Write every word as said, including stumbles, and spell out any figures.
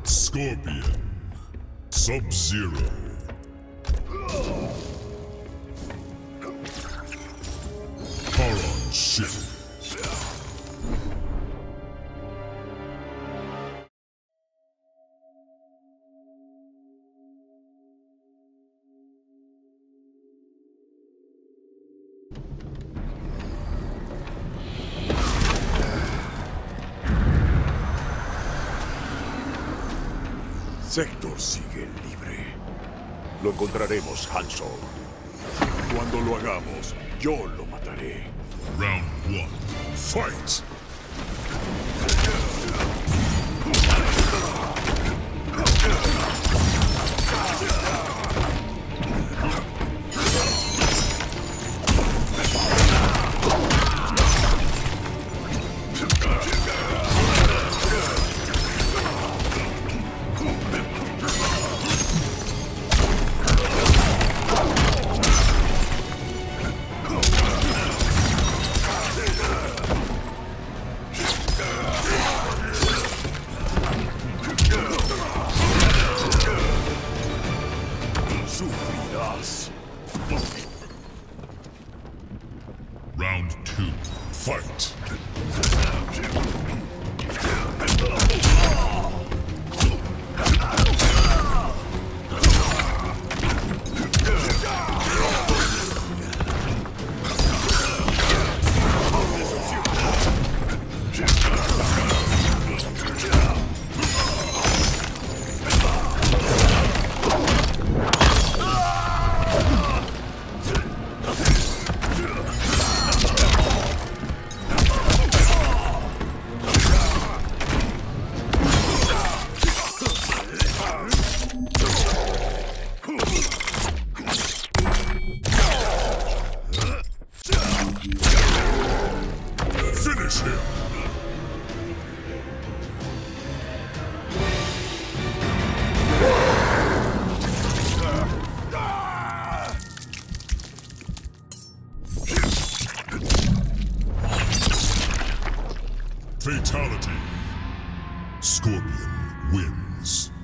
Scorpion. Sub-Zero. Charon ship. Sector sigue libre. Lo encontraremos, Hanzo. Cuando lo hagamos, yo lo mataré. Round one. Fight! Sufrirás. Round two. Fight! Finish him! Fatality. Scorpion wins.